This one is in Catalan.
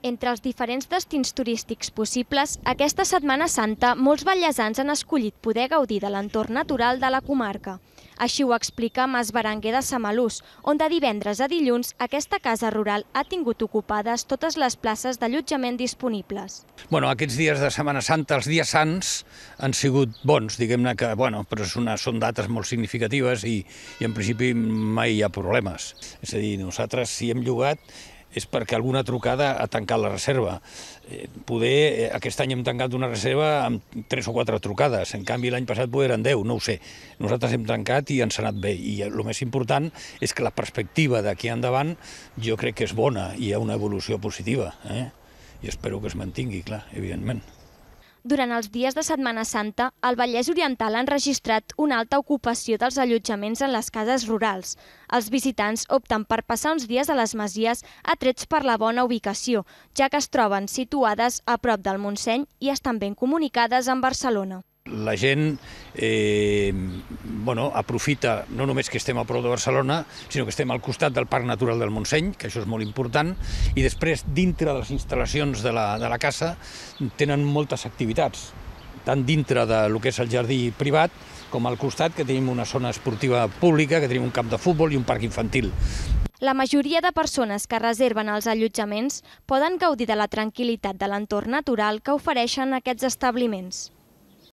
Entre els diferents destins turístics possibles, aquesta Setmana Santa molts vallesans han escollit poder gaudir de l'entorn natural de la comarca. Així ho explica Mas Berenguer de Samalús, on de divendres a dilluns aquesta casa rural ha tingut ocupades totes les places d'allotjament disponibles. Aquests dies de Setmana Santa, els dies sants, han sigut bons, diguem-ne que, però són dates molt significatives i en principi mai hi ha problemes. És a dir, nosaltres si hem llogat és perquè alguna trucada ha tancat la reserva. Poder, aquest any hem tancat una reserva amb 3 o 4 trucades, en canvi l'any passat eren 10, no ho sé. Nosaltres hem tancat i ens ha anat bé, i el més important és que la perspectiva d'aquí endavant jo crec que és bona, i hi ha una evolució positiva, i espero que es mantingui, clar, evidentment. Durant els dies de Setmana Santa, al Vallès Oriental han registrat una alta ocupació dels allotjaments en les cases rurals. Els visitants opten per passar uns dies a les masies atrets per la bona ubicació, ja que es troben situades a prop del Montseny i estan ben comunicades amb Barcelona. La gent aprofita no només que estem a prop de Barcelona, sinó que estem al costat del Parc Natural del Montseny, que això és molt important, i després, dintre de les instal·lacions de la casa, tenen moltes activitats, tant dintre del que és el jardí privat, com al costat, que tenim una zona esportiva pública, que tenim un camp de futbol i un parc infantil. La majoria de persones que reserven els allotjaments poden gaudir de la tranquil·litat de l'entorn natural que ofereixen aquests establiments.